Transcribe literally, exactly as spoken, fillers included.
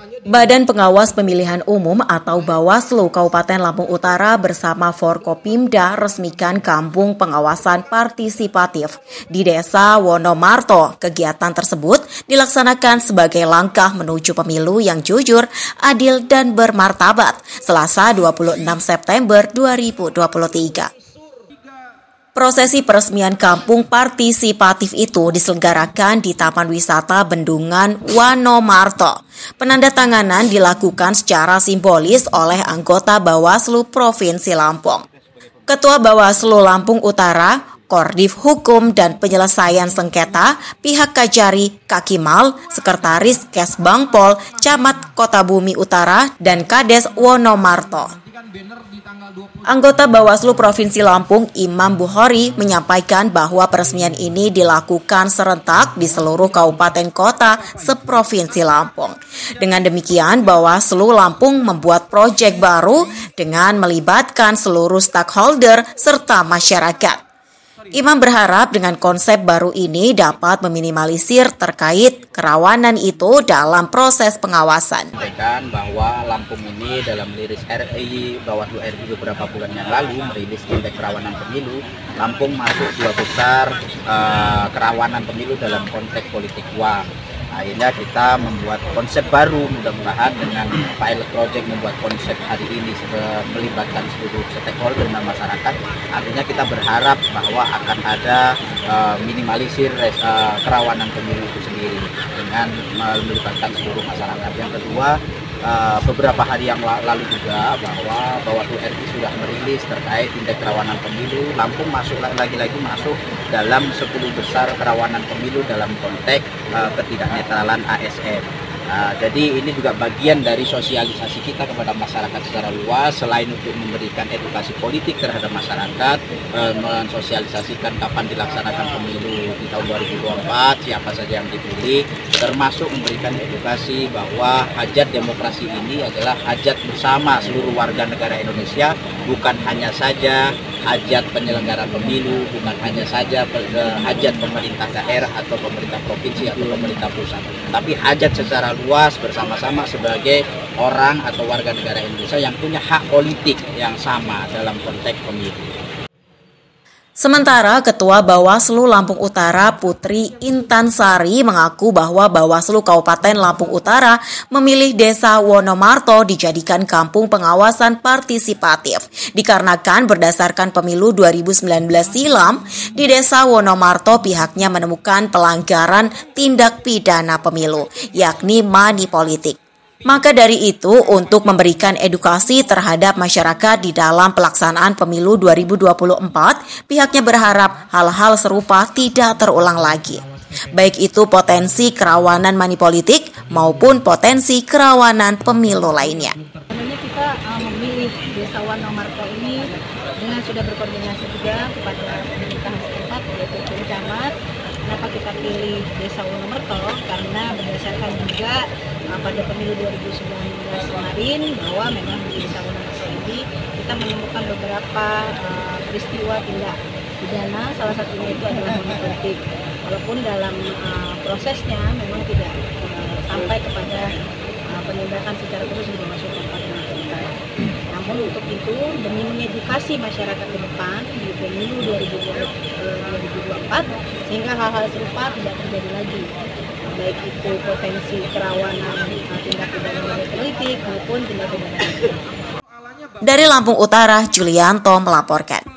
Badan Pengawas Pemilihan Umum atau Bawaslu Kabupaten Lampung Utara bersama Forkopimda resmikan Kampung Pengawasan Partisipatif di Desa Wonomarto. Kegiatan tersebut dilaksanakan sebagai langkah menuju pemilu yang jujur, adil, dan bermartabat Selasa dua puluh enam September dua ribu dua puluh tiga. Prosesi peresmian Kampung Partisipatif itu diselenggarakan di Taman Wisata Bendungan Wonomarto. Penandatanganan dilakukan secara simbolis oleh anggota Bawaslu Provinsi Lampung. Ketua Bawaslu Lampung Utara, Koordif Hukum dan Penyelesaian Sengketa, Pihak Kajari Kakimal, Sekretaris Kesbangpol, Camat Kota Bumi Utara, dan Kades Wonomarto. Anggota Bawaslu Provinsi Lampung, Imam Bukhori, menyampaikan bahwa peresmian ini dilakukan serentak di seluruh kabupaten kota seprovinsi Lampung. Dengan demikian, Bawaslu Lampung membuat proyek baru dengan melibatkan seluruh stakeholder serta masyarakat. Imam berharap dengan konsep baru ini dapat meminimalisir terkait kerawanan itu dalam proses pengawasan. Sampaikan bahwa Lampung ini dalam rilis R I Bawaslu R I beberapa bulan yang lalu merilis indeks kerawanan pemilu. Lampung masuk dua besar uh, kerawanan pemilu dalam konteks politik uang. Akhirnya kita membuat konsep baru, mudah-mudahan dengan pilot project membuat konsep hari ini melibatkan seluruh stakeholder dan masyarakat. Artinya kita berharap bahwa akan ada uh, minimalisir uh, kerawanan pemilu itu sendiri dengan melibatkan seluruh masyarakat. Yang kedua, uh, beberapa hari yang lalu juga bahwa Bawaslu R I sudah merilis terkait indeks kerawanan pemilu. Lampung masuk lagi-lagi masuk dalam sepuluh besar kerawanan pemilu dalam konteks uh, ketidaknetralan A S N. Uh, jadi ini juga bagian dari sosialisasi kita kepada masyarakat secara luas, selain untuk memberikan edukasi politik terhadap masyarakat, uh, mensosialisasikan kapan dilaksanakan pemilu di tahun dua ribu dua puluh empat, siapa saja yang dipilih, termasuk memberikan edukasi bahwa hajat demokrasi ini adalah hajat bersama seluruh warga negara Indonesia, bukan hanya saja hajat penyelenggara pemilu, bukan hanya saja hajat pemerintah daerah atau pemerintah provinsi atau pemerintah pusat, tapi hajat secara luas bersama-sama sebagai orang atau warga negara Indonesia yang punya hak politik yang sama dalam konteks pemilu. Sementara Ketua Bawaslu Lampung Utara Putri Intansari mengaku bahwa Bawaslu Kabupaten Lampung Utara memilih Desa Wonomarto dijadikan Kampung Pengawasan Partisipatif dikarenakan berdasarkan pemilu dua ribu sembilan belas silam di Desa Wonomarto pihaknya menemukan pelanggaran tindak pidana pemilu, yakni money politik. Maka dari itu, untuk memberikan edukasi terhadap masyarakat di dalam pelaksanaan pemilu dua ribu dua puluh empat, pihaknya berharap hal-hal serupa tidak terulang lagi. Baik itu potensi kerawanan money politik maupun potensi kerawanan pemilu lainnya. Sebenarnya kita uh, memilih Desa Wonomarto ini dengan sudah berkoordinasi juga kepada pemerintah setempat, yaitu Camat. Kenapa kita pilih Desa Wonomarto? Karena berdasarkan juga uh, pada pemilu dua ribu sembilan belas kemarin bahwa memang di Desa Wonomarto ini kita menemukan beberapa uh, peristiwa tindak pidana, salah satunya itu adalah money politik. Walaupun dalam uh, prosesnya memang tidak uh, sampai kepada uh, penindakan secara khusus di masuk tempat kita. Namun untuk itu demi mengedukasi masyarakat ke depan di pemilu dua ribu dua puluh empat sehingga hal-hal serupa tidak terjadi lagi, baik itu potensi kerawanan uh, tindak pidana money politik maupun tindak pidana. Dari Lampung Utara, Julianto melaporkan.